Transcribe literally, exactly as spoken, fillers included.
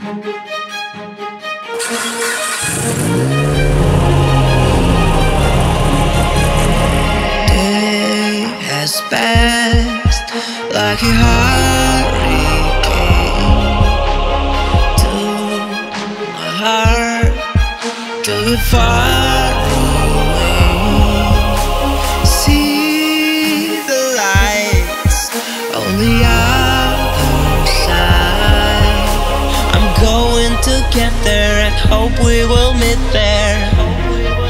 Day has passed like a hurricane to my heart, till we're far away. See the lights on the other side. I'm going to get there and hope we will meet there.